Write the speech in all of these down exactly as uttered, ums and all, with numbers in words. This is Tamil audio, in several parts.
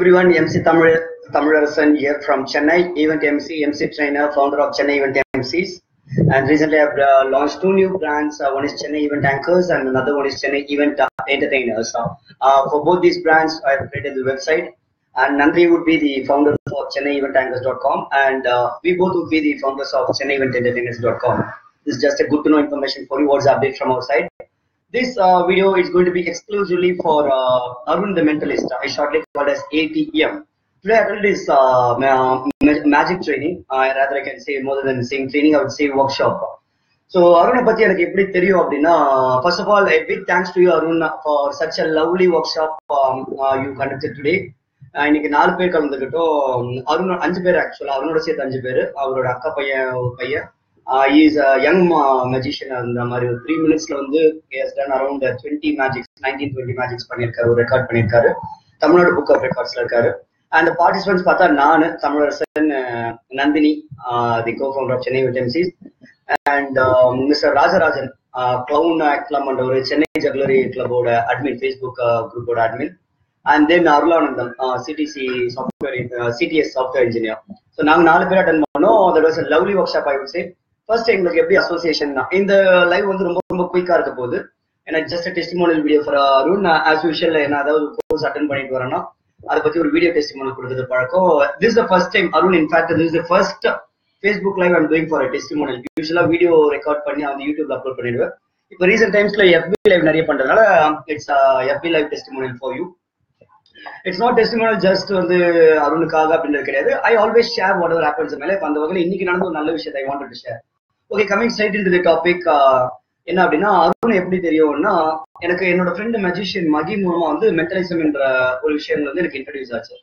Everyone, Zee Tamil, Thamizharasan here from Chennai, Event Emcee, Emcee Trainer, founder of Chennai Event Emcees. And recently I've uh, launched two new brands. Uh, one is Chennai Event Anchors and another one is Chennai Event uh, Entertainers. Uh, uh, for both these brands, I've created the website. And Nandhini would be the founder of Chennai Event Anchors dot com and uh, we both would be the founders of Chennai Event Entertainers dot com. This is just a good to know information for you. What's the update from our side? This uh, video is going to be exclusively for uh, Arun the Mentalist. I shortly called as A T M. Today I did this uh, ma magic training. Uh, rather I can say more than saying training, I would say workshop. So Arun patti enakku eppadi theriyum appadina, first of all a big thanks to you Arun for such a lovely workshop um, uh, you conducted today. இன்னைக்கு நாலு பேர் கலந்துக்கிட்டோம். அருண் அஞ்சு பேர் ஆக்சுவலா, அருணோட சேர்த்து அஞ்சு பேர். அவரோட அக்கா பையன் ஒரு பையன், இஸ் யங் மேஜிஷியன். அந்த மாதிரி ஒரு த்ரீ மினிட்ஸ்ல வந்து around twenty magics nineteen twenty magics பண்ணியிருக்காரு, ஒரு ரெக்கார்ட் பண்ணியிருக்காரு. தமிழ்நாடு புக் ஆஃப் ரெக்கார்ட்ஸ்ல இருக்காரு. அண்ட் பார்ட்டிசிபென்ட்ஸ் பார்த்தா நான், Tamilarasan, Nandini the co founder of Chennai with MCs, and mister Rajarajan clown ஆக்ட்லாம் பண்ற ஒரு சென்னை ஜுவல்லரி கிளப்போட அட்மின், ஃபேஸ்புக் குரூப்போட admin. And then Arunandan, uh, C T C software, uh, C T S software engineer. So நாங்க நாலு பேர் அட்டெண்ட் பண்ணோம். That was a lovely workshop, I would say. First எங்களுக்கு எப்படி அசோசியேஷன் இந்த லைவ் வந்து ரொம்ப ரொம்ப குயிக்கா இருக்க போகுது. ஏன்னா just testimonial video for Arun. As usual என்ன அதாவது கோர்ஸ் அட்டெண்ட் பண்ணிட்டு வரேன்னா அதை பத்தி ஒரு வீடியோ டெஸ்டிமோனியல் கொடுத்தது பழக்கம். This is the first time Arun, in fact this is the first Facebook live I'm doing for a testimonial. யூஷுவலா வீடியோ ரெக்கார்ட் பண்ணி அந்த யூடியூப்ல அப்லோட் பண்ணிடுவேன். இப்போ ரீசென்ட் டைம்ஸ்ல F B live நிறைய பண்றதுனால it's F B live testimonial for you. It's not testimonial just வந்து அருணுக்காக அப்படின்றது கிடையாது. I always share whatever happens in my life. அந்த வகையில் இன்னைக்கு நடந்த ஒரு நல்ல விஷயத்தை I wanted to share. Okay, coming straight into the topic. என்ன அப்படின்னா அருண் எப்படி தெரியும்னா, எனக்கு என்னோட ஃப்ரெண்ட் மெஜிஷியன் மகி மூலமா வந்து மென்டலிசம் என்ற ஒரு விஷயம் வந்து எனக்கு இன்ட்ரடியூஸ் ஆச்சு.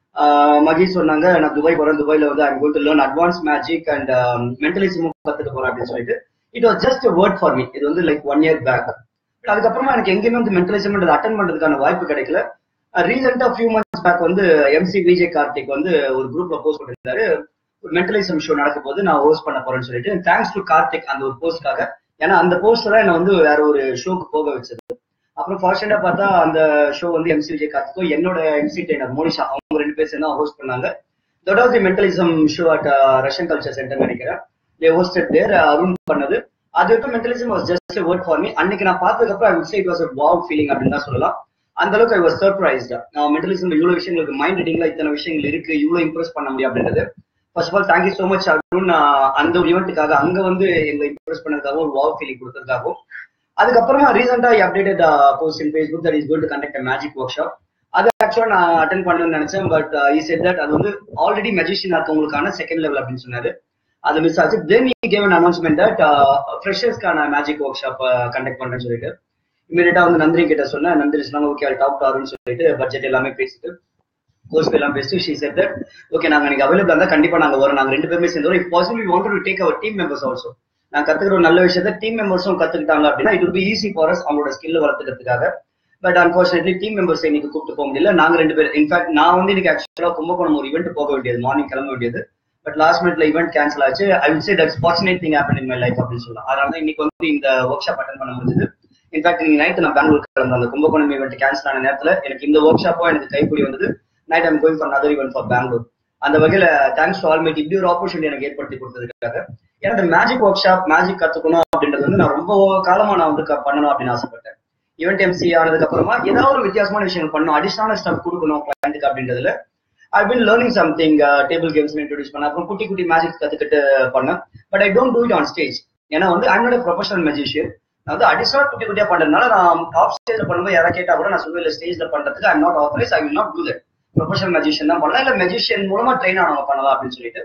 மகி சொன்னாங்க, நான் துபாய் போறேன், துபாயில வந்து I'm going to learn advance magic and மென்டலிசமும் கத்துக்க போறேன் அப்படின்னு சொல்லிட்டு it was just a word for me. இது வந்து லைக் ஒன் இயர் பேக். அதுக்கப்புறமா எனக்கு எங்கேயுமே வந்து மென்டலிசம் அட்டன் பண்றதுக்கான வாய்ப்பு கிடைக்கல. ரீசெண்டா ஃபியூ மந்த்ஸ் பேக் வந்து எம்சி விஜய் கார்த்திக் வந்து ஒரு குரூப்ல போஸ்ட் பண்ணிருந்தாரு, ஒரு மென்டலிசம் ஷோ நடக்க போது நான் ஹோஸ்ட் பண்ண போறேன்னு சொல்லிட்டு. தேங்க்ஸ் டு கார்த்திக் அந்த ஒரு போஸ்ட்காக. ஏன்னா அந்த போஸ்ட்ல தான் என்ன வந்து வேற ஒரு ஷோக்கு போக வச்சது. அப்புறம் ஃபார்ச்சுனேட்டா பார்த்தா அந்த ஷோ வந்து எம்சி விஜய் கார்த்திக்கும் என்னோட எம்சி ட்ரெயினர் மோனிஷா அவங்க ரெண்டு பேர் சேர்ந்து ஹோஸ்ட் பண்ணாங்க. That was the mentalism show at Russian culture centre நினைக்கிறேன். They hosted there. அருண் பண்ணது. அது வரைக்கும் mentalism was just a word for me. அன்னைக்கு நான் பார்த்ததுக்கு அப்புறம் I would say it was a wow feeling அப்படின்னு தான் சொல்லலாம். அந்த அளவுக்கு ஐ வாஸ் சர்ப்ரைஸ்ட். மென்டலிசம்ல இவ்வளவு விஷயங்களுக்கு, மைண்ட் ரீடிங்ல இத்தனை விஷயங்கள் இருக்கு, இவ்வளவு இம்ப்ரெஸ் பண்ண முடியும் அப்படின்றது. First of all thank you so much Arun, அந்த ஒரு ஈவெண்ட்டுக்காக அங்க வந்து எங்களை இம்ப்ரெஸ் பண்ணதுக்காகவும் ஒரு வாவ் ஃபீலிங் கொடுத்ததுக்காகவும். அதுக்கப்புறமா ரீசெண்டா I updated post in Facebook that is going to conduct a magic workshop. அது ஆக்சுவலா நான் அட்டென்ட் பண்ணணும்னு நினைச்சேன். பட் he said that அது வந்து ஆல்ரெடி மெஜிஷியன் இருக்கவங்களுக்கான செகண்ட் லெவல் அப்படின்னு சொன்னாரு. அது மிஸ் ஆச்சு. Then he gave an announcement that ஃப்ரெஷர்ஸ்க்கான மேஜிக் ஒர்க் ஷாப் கண்டக்ட் பண்றேன்னு சொல்லிட்டு இமீடியட்டா வந்து நந்தினி கிட்ட சொன்னேன். நந்தினி சொன்னாங்க okay I talk to Arun சொல்லிட்டு பட்ஜெட் எல்லாமே பேசிட்டு கோர்ஸ் எல்லாம் பேசிட்டு ஷீ செட் தட் ஓகே நாங்க நீங்க அவைலபிளா இருந்தா கண்டிப்பா நாங்க வரோம், நாங்க ரெண்டு பேருமே சேர்ந்து வரோம். If possible we want to take our team members also. நான் கத்துக்கிற ஒரு நல்ல விஷயத்த டீம் மெம்பர்ஸும் கத்துக்கிட்டாங்க அப்படின்னா it will be easy for us அவங்களோட ஸ்கில்ல வளர்த்துக்கிறதுக்காக. பட் அன்பார்ச்சுனேட்லி டீம் மெம்பர்ஸ் இன்னைக்கு கூப்பிட்டு போக முடியல. நாங்க ரெண்டு பேர், இன்ஃபேக்ட் நான் வந்து இன்னைக்கு ஆக்சுவலா கும்பகோணம் ஒரு இவெண்ட் போக வேண்டியது, மார்னிங் கிளம்ப வேண்டியது. பட் லாஸ்ட் மினிட்ல இவெண்ட் கேன்சல் ஆச்சு. I will say that's fortunate thing happen in my life அப்படின்னு சொல்லலாம். அதனால இன்னைக்கு வந்து இந்த ஒர்க் ஷாப் அட்டென்ட் பண்ண முடிஞ்சது. இன்ஃபேக்ட் நீங்க நைட் நான் பெங்களூர் கிளம்புறேன். அந்த கும்பகோணம் ஈவெண்ட் கேன்சல் ஆன நேரத்துல எனக்கு இந்த ஒர்க் ஷாப்போ எனக்கு கைக்கூடி வந்தது. Night I'm going for other event for Bangalore. அந்த வகையில தேங்க்ஸ் டு ஆல் மேட் இப்படி ஒரு ஆப்பர்ச்சுனிட்டி எனக்கு ஏற்படுத்தி கொடுத்ததுக்காக. ஏன்னா இந்த மேஜிக் ஒர்க் ஷாப், மேஜிக் கத்துக்கணும் அப்படின்றது வந்து நான் ரொம்ப காலமா நான் வந்து பண்ணணும் அப்படின்னு ஆசைப்பட்டேன். ஈவெண்ட் எம்சி ஆனதுக்கு அப்புறமா ஏதாவது ஒரு வித்தியாசமான விஷயங்கள் பண்ணணும், அடிஷனல் ஸ்டப் கொடுக்கணும் கிளையண்ட்டுக்கு அப்படின்றதுல I been learning something. Table games introduce பண்ண, அப்புறம் குட்டி குட்டி மேஜிக் கத்துக்கிட்டு பண்ணேன். But I don't do it on stage. ஏன்னா வந்து I not a professional magician. நான் வந்து அடிஷனல் குட்டி குட்டியா பண்றதுனால நான் டாப் ஸ்டேஜ்ல பண்ணும்போது யாராவது கேட்டா கூட நான் சொல்லுவேன் ஸ்டேஜ்ல பண்றதுக்கு I not authorise, I will not do that. Professional magician தான் பண்ணலாம், இல்ல மெஜிஷியன் மூலமா ட்ரெயின் ஆனவங்க பண்ணலாம் அப்படின்னு சொல்லிட்டு.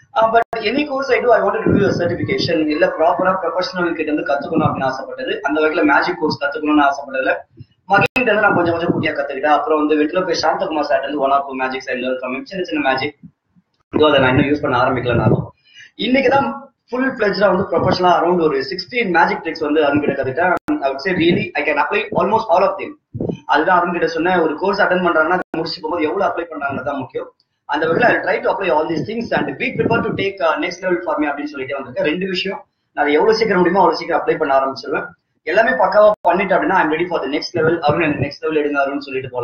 But any course I do I want to do a certification. இல்ல ப்ராப்பரா ப்ரொஃபஷனல் கிட்ட இருந்து கத்துக்கணும் அப்படின்னு ஆசைப்பட்டது. அந்த வகையில மேஜிக் கோர்ஸ் கத்துக்கணும்னு ஆசைப்பட்டதுல மகிழ்கிட்ட இருந்து நான் கொஞ்சம் கொஞ்சம் குட்டியா கத்துக்கிட்டேன். அப்புறம் வந்து வீட்டுல போய் சாந்தகுமார் சார் இருந்து ஒன் ஆர் டூ மேஜிக் சைட்ல இருக்கும் சின்ன சின்ன மேஜிக் இதோ அதை நான் இன்னும் யூஸ் பண்ண ஆரம்பிக்கலனாலும் இன்னைக்குதான் ஃபுல் ஃபிளெஜ்டா வந்து ப்ரொஃபஷனலா அரௌண்ட் ஒரு சிக்ஸ்டீன் மேஜிக் ட்ரிக்ஸ் வந்து அருண் கிட்ட கத்துக்கிட்டேன். I would say really I can apply almost all of them. அதுதான் அருண் கிட்ட சொன்னேன், ஒரு கோர்ஸ் அட்டென்ட் பண்றாங்கன்னா முடிச்சு போகும்போது எவ்வளவு அப்ளை பண்றாங்க தான் முக்கியம். அந்த வகையில் I try to apply all these things and be prepare to take next level for me அப்படின்னு சொல்லிட்டு வந்திருக்கேன். ரெண்டு விஷயம், நான் எவ்வளவு சீக்கிரம் முடியுமோ அவ்வளவு சீக்கிரம் அப்ளை பண்ண ஆரம்பிச்சிருவேன். எல்லாமே பக்காவா பண்ணிட்டு அப்படின்னா I'm ready for the next level. Arun எனக்கு நெக்ஸ்ட் லெவல் எடுங்க அருண் சொல்லிட்டு போகலாம்.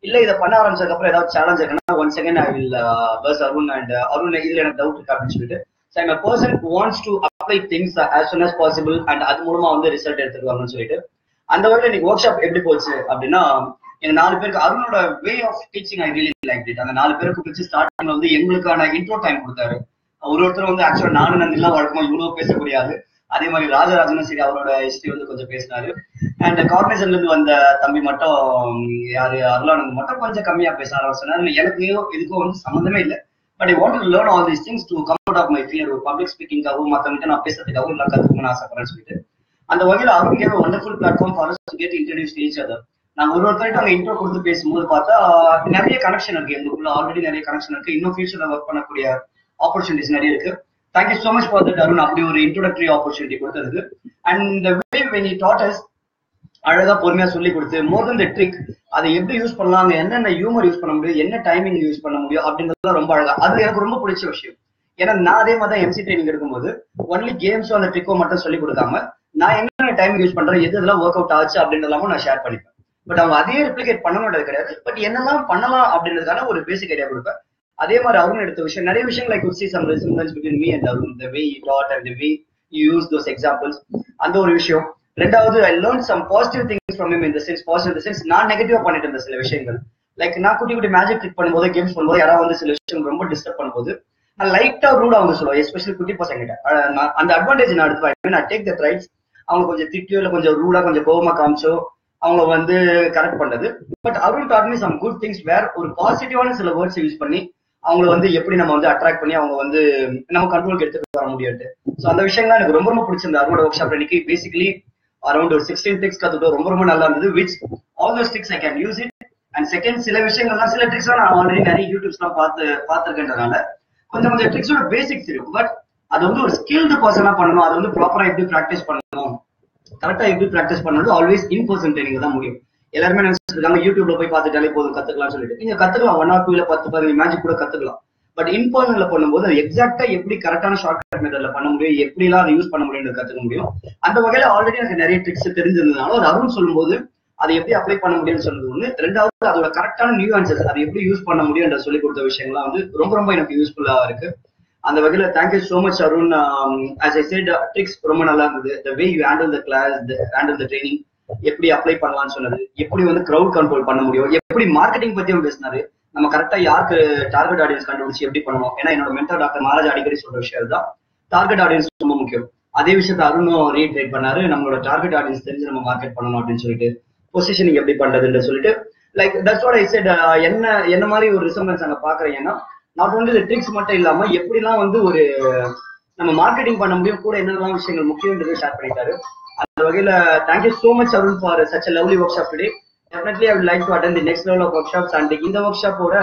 இல்ல இதை பண்ண ஆரம்பிச்சதுக்கு அப்புறம் ஏதாவது சேலஞ்ச் இருக்குன்னா one second I will buzz Arun and Arun இதுல எனக்கு டவுட் இருக்கு அப்படின்னு சொல்லிட்டு so I'm a person who wants to apply things as soon as possible and அது மூலமா வந்து ரிசல்ட் எடுத்துருவாங்கன்னு சொல்லிட்டு அந்த வகையில் இன்னைக்கு ஒர்க் ஷாப் எப்படி போச்சு அப்படின்னா எங்க நாலு பேருக்கு அருணோட way of teaching I really like it. அந்த நாலு பேருக்கு பிடிச்சி ஸ்டார்டிங்ல வந்து எங்களுக்கான இன்ட்ரோ டைம் கொடுத்தாரு. ஒரு ஒருத்தர் வந்து ஆக்சுவலா நானும் நந்திலாம் வழக்கமா இவ்வளவு பேசக்கூடியாது. அதே மாதிரி ராஜராஜனும் சரி அவரோட ஹிஸ்டரி வந்து கொஞ்சம் பேசினாரு. அண்ட் கார்பரேஷன்ல இருந்து வந்த தம்பி மட்டும் யாரு அருளானந்த் மட்டும் கொஞ்சம் கம்மியா பேச ஆரம்பிச்சாரு. எனக்கு இதுக்கும் வந்து சம்மந்தமே இல்லை. But I want to learn all these things to come out of my fear. ஒரு பப்ளிக் ஸ்பீக்கிங்காகவும் மற்றவங்க நான் பேசுறதுக்காகவும் எல்லாம் கத்துக்கணும்னு ஆசைப்படுறேன்னு சொல்லிட்டு அந்த வகையில் Arun gave wonderful platform for us to get introduced to each other. நாங்க ஒரு ஒருத்தருக்கு அங்க இன்ட்ரோ கொடுத்து பேசும்போது பார்த்தா நிறைய கனெக்ஷன் இருக்கு. எங்களுக்குள்ள ஆல்ரெடி நிறைய கனெக்ஷன் இருக்கு. இன்னும் ஃபியூச்சர்ல ஒர்க் பண்ணக்கூடிய ஆப்பர்ச்சுனிட்டிஸ் நிறைய இருக்கு. Thank you so much for that Arun, அப்படி ஒரு இன்ட்ரோடக்டரி ஆப்பர்ச்சுனிட்டி கொடுத்ததுக்கு. அண்ட் இந்த வே when he taught us அழகா பொறுமையா சொல்லி கொடுத்து மோர் தென் த ட்ரிக் அதை எப்படி யூஸ் பண்ணலாம், என்னென்ன ஹியூமர் யூஸ் பண்ண முடியும், என்ன டைமிங் யூஸ் பண்ண முடியும் அப்படின்றதுலாம் ரொம்ப அழகா. அது எனக்கு ரொம்ப பிடிச்ச விஷயம். ஏன்னா நான் அதே மாதிரி தான் எம்சி ட்ரைனிங் எடுக்கும்போது ஒன்லி கேம்ஸோ அந்த ட்ரிக்கோ மட்டும் சொல்லி கொடுக்காம நான் என்னென்ன டைம் யூஸ் பண்றேன், எது இதெல்லாம் ஒர்க் அவுட் ஆச்சு அப்படின்றதாம நான் ஷேர் பண்ணிப்பேன். பட் அவங்க அதே ரெப்ளிகேட் பண்ண மாட்டது கிடையாது. பட் என்னெல்லாம் பண்ணலாம் அப்படின்றதுக்கான ஒரு பேசிக் ஐடியா கொடுப்பேன். அதே மாதிரி அருண் எடுத்த விஷயம் நிறைய விஷயங்கள் like see some resemblance between me and Arun, the way he taught and the way he used those examples. அந்த ஒரு விஷயம். ரெண்டாவது ஐ learned some positive things from him in the sense positive in the sense நான் நெகட்டிவா பண்ணிட்டு இருந்த சில விஷயங்கள் லைக் நான் குட்டி குட்டி மேஜிக் ட்ரிக் பண்ணும்போது கேம்ஸ் பண்ணும்போது யாராவது வந்து சில விஷயம் ரொம்ப டிஸ்டர்ப் பண்ணும்போது நான் லைட்டா ரூடா வந்து சொல்லுவேன். எஸ்பெஷலி குட்டி பசங்க கிட்ட அந்த அட்வான்டேஜ் நான் எடுத்துப்பேன். நான் டேக் த ரைட்ஸ். அவங்க கொஞ்சம் திட்டியோ இல்லை கொஞ்சம் ரூடா கொஞ்சம் கோவமா காமிச்சோ அவங்க வந்து கரெக்ட் பண்ணது. But Arun taught me some good things where ஒரு பாசிட்டிவான சில வேர்ட்ஸ் யூஸ் பண்ணி அவங்களை வந்து எப்படி நம்ம வந்து அட்ராக்ட் பண்ணி அவங்க வந்து நம்ம கண்ட்ரோலுக்கு எடுத்துட்டு வர முடியாது. ஸோ அந்த விஷயம்லாம் எனக்கு ரொம்ப ரொம்ப பிடிச்சிருந்தது. அருணோட ஒர்க் ஷாப் இன்னைக்கு பேசிக்கலி அரௌண்ட் ஒரு சிக்ஸ்டீன் ட்ரிக்ஸ் கத்துட்டோம். ரொம்ப ரொம்ப நல்லா இருந்தது. Which all those tricks I can use it. And second சில விஷயங்கள்லாம் சில ட்ரிக்ஸ் நான் ஆல்ரெடி நிறைய யூடியூப்ஸ் எல்லாம் பார்த்து பார்த்துருக்கேன்றதுனால கொஞ்சம் கொஞ்சம் ட்ரிக்ஸோட பேசிக்ஸ் இருக்கு. பட் அது வந்து ஒரு ஸ்கில்டு பர்சனா பண்ணணும். அது வந்து ப்ராப்பரா எப்படி ப்ராக்டிஸ் பண்ணணும், கரெக்டா எப்படி ப்ராக்டிஸ் பண்ணணும், ஆல்வேஸ் இன் பர்சன் ட்ரைனிங் தான் முடியும். எல்லாருமே நினைச்சிட்டு இருக்காங்க யூடியூப்ல போய் பார்த்துட்டாலே போதும் கத்துக்கலாம்னு சொல்லிட்டு. நீங்க கத்துக்கலாம் ஒன் ஆர் டூ இல்ல பத்து பதினஞ்சு மேஜிக் கூட கத்துக்கலாம். பட் இன் பர்சன்ல பண்ணும்போது அது எக்ஸாக்டா எப்படி கரெக்டான ஷார்ட் கட் மெத்தட்ல பண்ண முடியும், எப்படி எல்லாம் அதை யூஸ் பண்ண முடியும் கத்துக்க முடியும். அந்த வகையில ஆல்ரெடி எனக்கு நிறைய ட்ரிக்ஸ் தெரிஞ்சிருந்ததுனால அது அருண் சொல்லும் போது அதை எப்படி அப்ளை பண்ண முடியும்னு சொல்றது ஒண்ணு. ரெண்டாவது அதோட கரெக்டான நியூ ஆன்சர்ஸ் அதை எப்படி யூஸ் பண்ண முடியும் சொல்லி கொடுத்த விஷயங்கள்லாம் வந்து ரொம்ப ரொம்ப எனக்கு யூஸ்ஃபுல்லா இருக்கு. அந்த வகையில thank you so much Arun. As I said tricks ரொம்ப நல்லா இருந்தது. The way you handle the class, handle the training, எப்படி அப்ளை பண்ணலாம்னு சொன்னது, எப்படி வந்து கிரௌட் கண்ட்ரோல் பண்ண முடியும், எப்படி மார்க்கெட்டிங் பத்தியும் பேசினாரு. நம்ம கரெக்டா யாருக்கு டார்கெட் ஆடியன்ஸ் கண்டுபிடிச்சு எப்படி பண்ணணும். ஏன்னா என்னோட மென்டர் டாக்டர் மகாராஜ் அடிக்கடி சொல்ற விஷயம் தான் டார்கெட் ஆடியன்ஸ் ரொம்ப முக்கியம். அதே விஷயத்த அருணும் ரீட்ரேட் பண்ணாரு. நம்மளோட டார்கெட் ஆடியன்ஸ் தெரிஞ்சு நம்ம மார்க்கெட் பண்ணணும் அப்படின்னு சொல்லிட்டு பொசிஷனிங் எப்படி பண்றதுன்னு சொல்லிட்டு like that's what I said. என்ன என்ன மாதிரி ஒரு ரிசம்பன்ஸ் அங்க பாக்குறீங்கன்னா நாட் ஒன்லி ட்ரிக்ஸ் மட்டும் இல்லாம எப்படிலாம் வந்து ஒரு நம்ம மார்க்கெட்டிங் பண்ண முடியும், கூட என்னெல்லாம் விஷயங்கள் முக்கியம்ன்றது ஷேர் பண்ணிட்டாரு. அந்த வகையில thank you so much Arun for such a lovely workshop today. Definitely I would like to attend the next level of workshops and இந்த workshop ஓட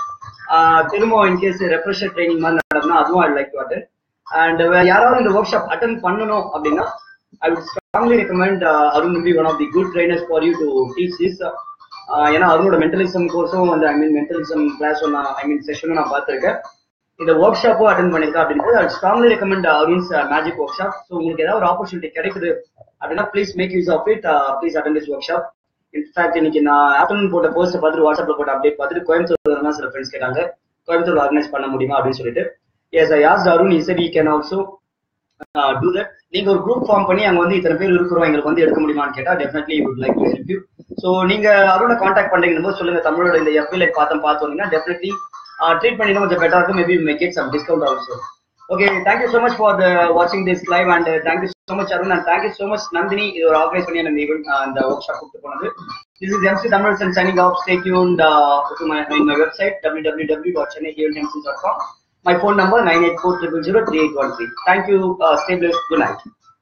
திரும்ப in case refresher training மாதிரி நடந்தா அதுவும் I would like to attend. And யாராவது இந்த workshop attend பண்ணணும் அப்படின்னா I would strongly recommend uh, Arun will be one of the good trainers for you to teach this. ஏன்னா அருணோட மென்டலிசம் கோர்ஸும் வந்து ஐ மீன் மென்டலிசம் கிளாஸ் நான் ஐ மீன் செஷனும் நான் பார்த்துருக்கேன். இந்த ஒர்க் ஷாப்பும் அட்டென்ட் பண்ணிருக்கேன் அப்படின்னு I strongly recommend Arun's magic workshop. So உங்களுக்கு ஏதாவது ஒரு ஆப்பர்ச்சுனிட்டி கிடைக்குது அப்படின்னா please make use of it. Please attend this workshop. In fact இன்னைக்கு நான் ஆஃப்டர்நூன் போட்ட போஸ்ட் பார்த்துட்டு வாட்ஸ்அப்ல போட்ட அப்டேட் பார்த்துட்டு கோயம்புத்தூர்ல சில ஃப்ரெண்ட்ஸ் கேட்டாங்க கோயம்புத்தூர் ஆர்கனைஸ் பண்ண முடியுமா அப்படின்னு சொல்லிட்டு. Yes I asked Arun, he said he can also uh, do that. நீங்க ஒரு குரூப் ஃபார்ம் பண்ணி அங்க வந்து இத்தனை பேர் இருக்கிறோம் எங்களுக்கு வந்து எடுக்க முடியுமான்னு கேட்டா definitely would like to help you. ஸோ நீங்க அருணை கான்டாக்ட் பண்றீங்கன்னு போது சொல்லுங்க. தமிழோட இந்த எஃப் லைக் பார்த்தோம் பார்த்தோம்னா டெஃபினெட்லி ட்ரீட் பண்ணினா கொஞ்சம் பெட்டரா இருக்கும். Maybe may get some discount also. Okay, thank you so much for the watching this live and uh, thank you so much Arun and thank you so much Nandhini. இது ஒரு ஆர்கனைஸ் பண்ணி அந்த ஈவென்ட் அந்த ஒர்க் ஷாப் கூப்பிட்டு போனது. This is Emcee Thamizharasan signing off. Stay tuned uh, to my in my website w w w dot chennai event m c dot com. My phone number nine eight four zero zero zero three eight one three. Thank you. Uh, stay blessed. Good night.